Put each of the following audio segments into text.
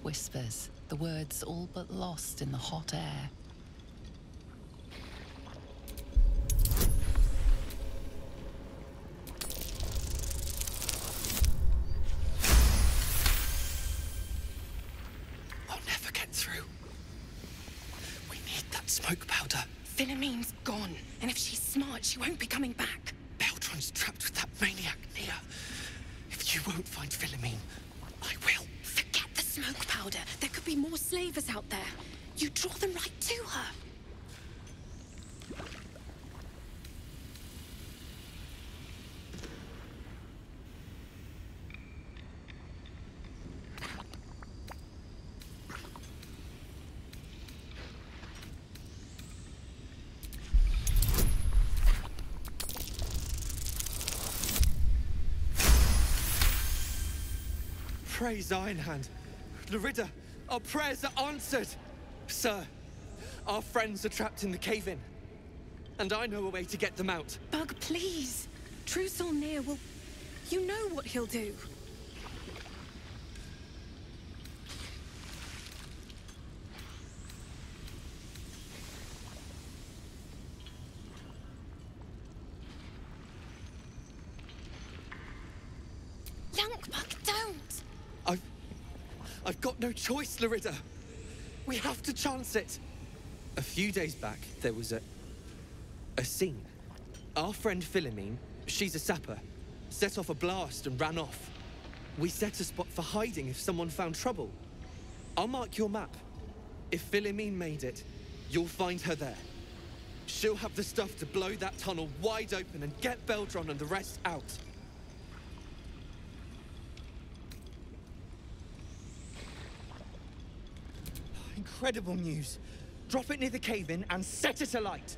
whispers, the words all but lost in the hot air. We'll never get through. We need that smoke powder. Philommene's gone, and if she's smart, she won't be coming back. Beltron's trapped with that maniac, Nia. If you won't find Philomene, I will. Forget the smoke powder. There could be more slavers out there. You draw them right to her. Praise Ironhand. Lyrida, our prayers are answered. Sir, our friends are trapped in the cave-in. And I know a way to get them out. Bug, please. True Solnir will... You know what he'll do. Yankbug, don't! I've got no choice, Lyrida. We have to chance it. A few days back, there was a scene. Our friend Philomene, she's a sapper, set off a blast and ran off. We set a spot for hiding if someone found trouble. I'll mark your map. If Philomene made it, you'll find her there. She'll have the stuff to blow that tunnel wide open and get Beldron and the rest out. Incredible news. Drop it near the cave-in and set it alight.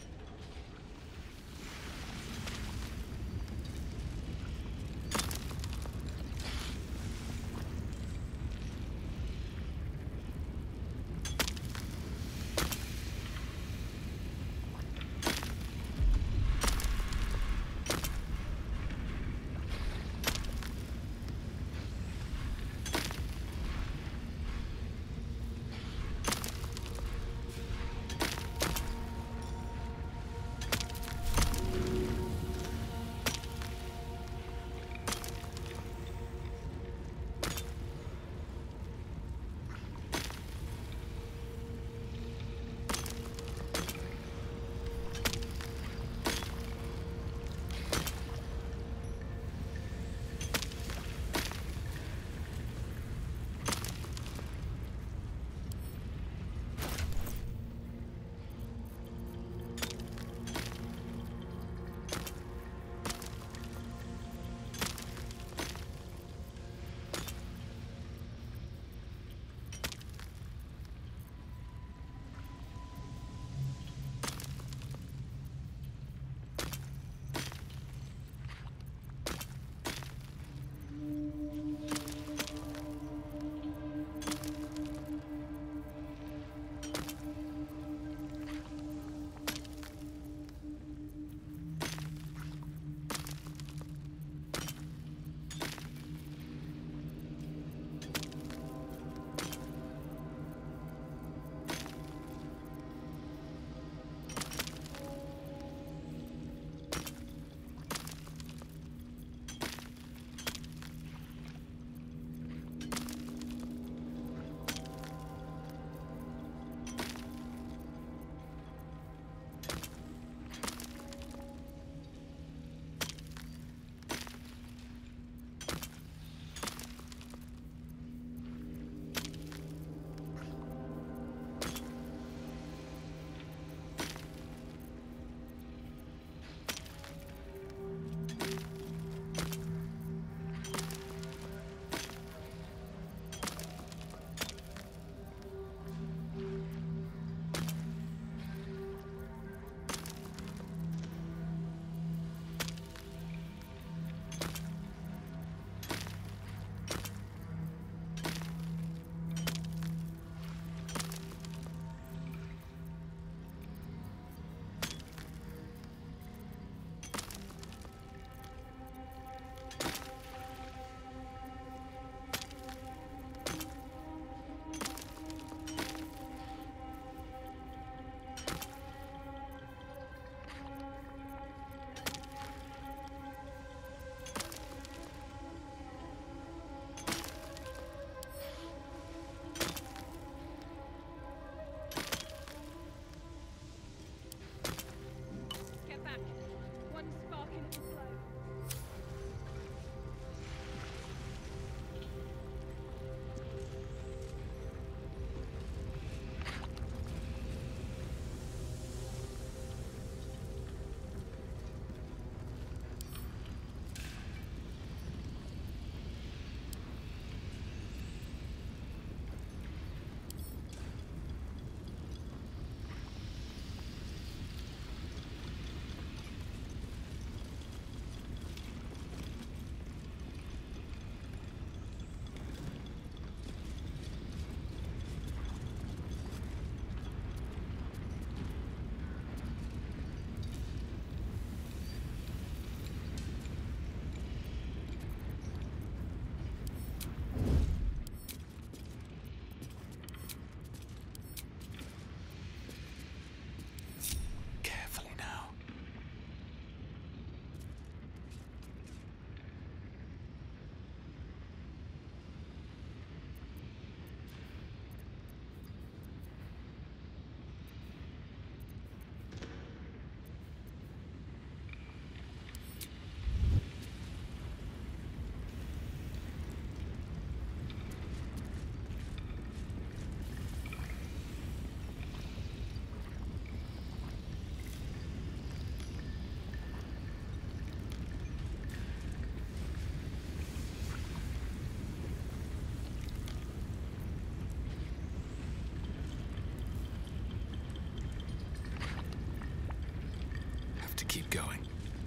keep going.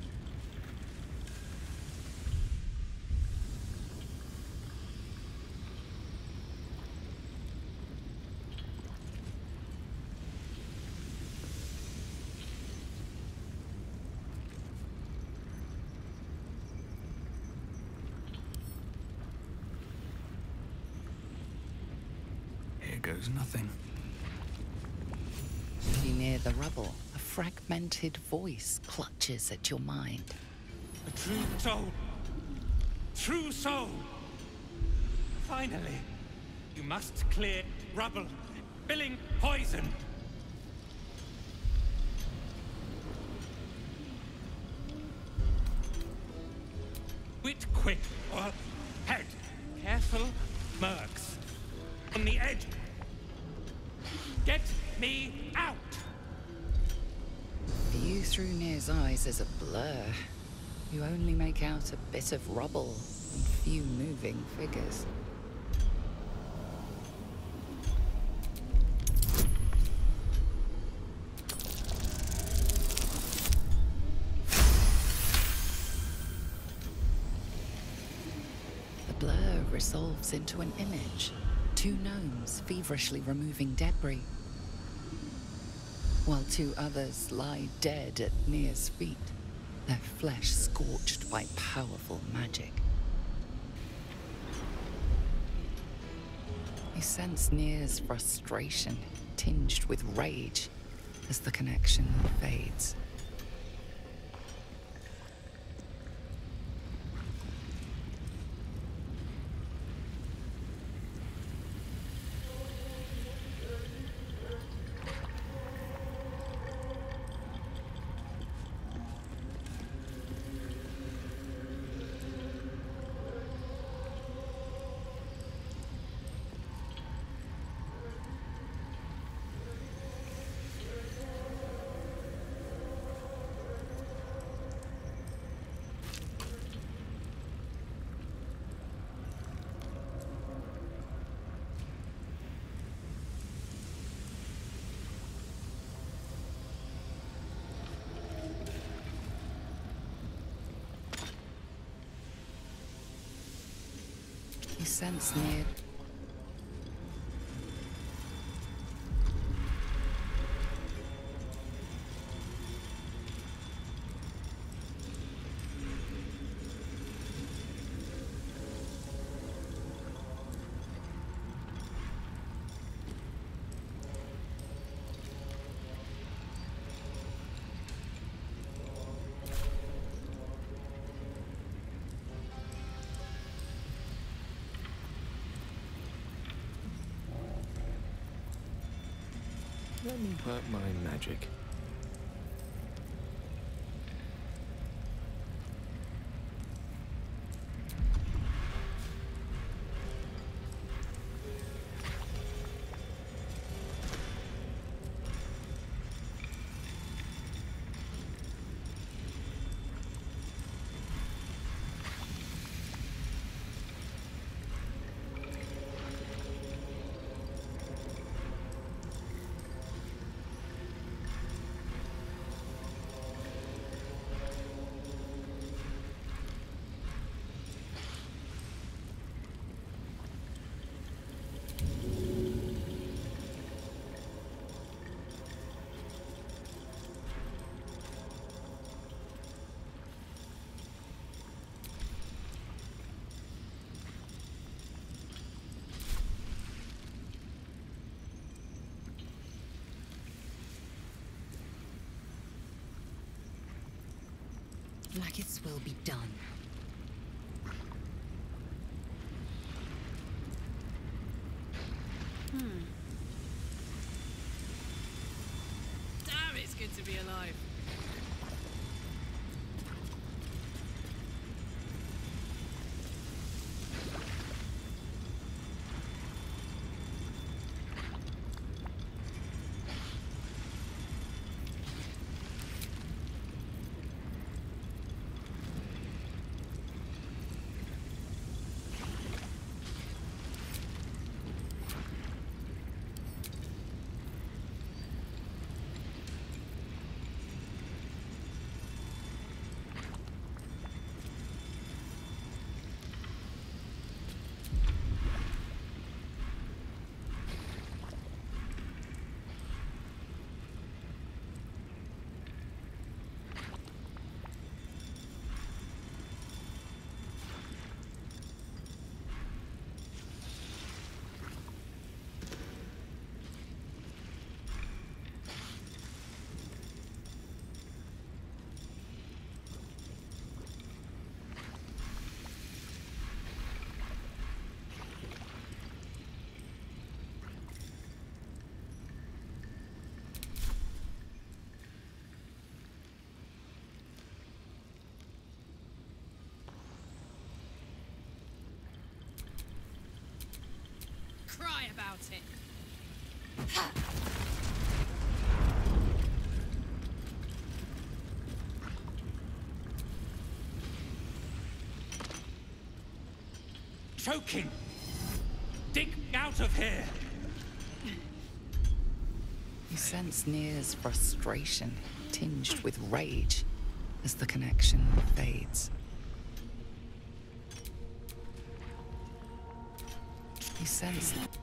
Here goes nothing. You near the rubble, a fragmented voice clutches at your mind. A true soul! True soul! Finally! You must clear rubble, spilling poison! Quit quick, or head! Careful, mercs! On the edge! Get me out! View through Nir's eyes is a blur. You only make out a bit of rubble and few moving figures. The blur resolves into an image. Two gnomes feverishly removing debris, while two others lie dead at Nir's feet, their flesh scorched by powerful magic. You sense Nir's frustration, tinged with rage, as the connection fades. You sense Nir. Let me work my magic. Like its will be done. Damn, it's good to be alive. cry about it. Choking! Dig out of here! You sense Nier's frustration, tinged with rage, as the connection fades. You sense